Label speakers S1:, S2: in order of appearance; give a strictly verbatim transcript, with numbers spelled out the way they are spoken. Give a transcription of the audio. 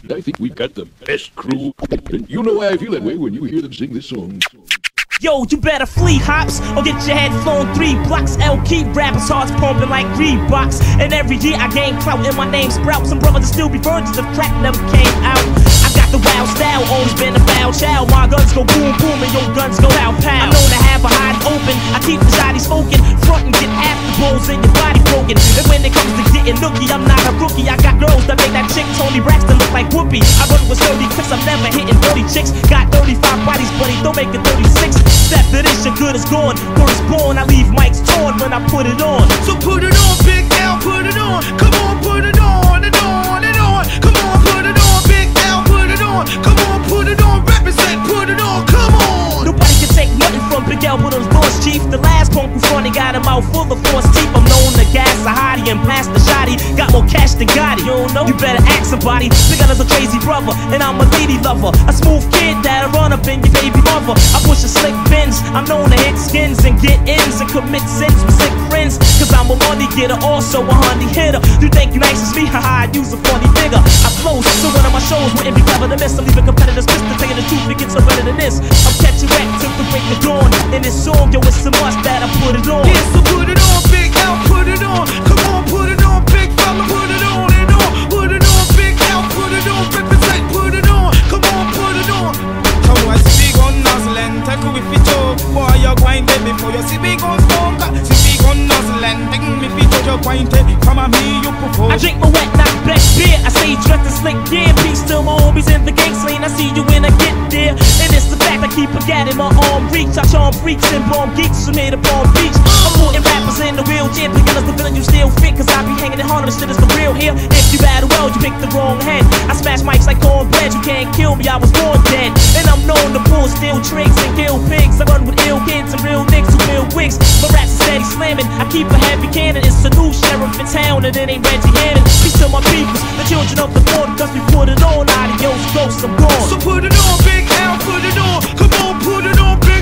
S1: I think we've got the best crew. And you know why I feel that way when you hear them sing this song.
S2: Yo, you better flee, hops, or get your head flown three blocks. L keep rappers' hearts pumping like Reeboks. And every year I gain clout and my name sprouts. Some brothers still be virgins if crack never came out. I got the wild style, always been a foul child. My guns go boom boom and your guns go pow pow. I'm known to have a hide open, I keep the shotty smoking. Front and get half the bowls in your body broken. And when it comes to getting nookie, I'm not a rookie. I got girls that make that chick Tony Braxton look like Whoopi. I run with thirty clips, I'm never hitting thirty chicks. Got thirty-five bodies, buddy, don't make it thirty-six. Step to this, your good is gone. First born, I leave mics torn when I put it on.
S3: So put it on, Big L, put it on. Come on, put it on, and on, and on. Come on, put it on, Big L, put it on. Come on, put it on, represent, put it on, come on.
S2: Nobody can take nothing from Big L but those boss chief. The last punk who funny got him out full of force teeth. I'm known to gas a hottie and blast the shotty. Got more cash than Gotti, you don't know? You better ask somebody. Big L is a crazy brother, and I'm a lady lover. A smooth kid that'll run up in your baby mother. I push a slick Benz, I'm known to hit skins and get ins and commit sins with sick friends. Cause I'm a money getter, also a honey hitter. You think you nice as me? Haha, I use a funny figure. I flow, so one of my shows wouldn't be clever to miss. I'm leaving competitors pissed to tell you the truth, it gets so better than this. I'm catching wreck till the break of dawn. In this song, yo, it's a must that I put it on.
S3: Yeah, so put it on, Big L, put it on. Come on, put it on, big fella, put it on and on. Put it on, Big L, put it on, represent, put it on. Come on, put it on. Come on, speak on nozzle and take with your joke. Boy, you're going dead before you see me go smoke. Speak on nozzle and take me with your point. Come on, me, you propose.
S2: I drink my wet, not black beer. I say dressed in slick gear. Peace to my homies in the gang lane. I see you when I get there. And it's the fact I keep a gat in my arm reach. I charm freaks and bomb geeks from here to Palm Beach. I'm putting rappers in the wheelchair. Picking us the villain you still fit. Cause I be hanging it hard on the shit is for real here. If you battle well, you pick the wrong head. I smash mics like cornbread. You can't kill me, I was born dead. And I'm known to pull steel tricks and kill pigs. I run with ill kids and real niggas who build wigs. My raps are steady slamming. I keep a heavy cannon. It's a new sheriff in town and it ain't Reggie Hannon. Peace to my peoples, the children of the border. Cause we put it on, adios, ghosts, I'm gone.
S3: So put it on, Big L, put it on. Come on, put it on, Big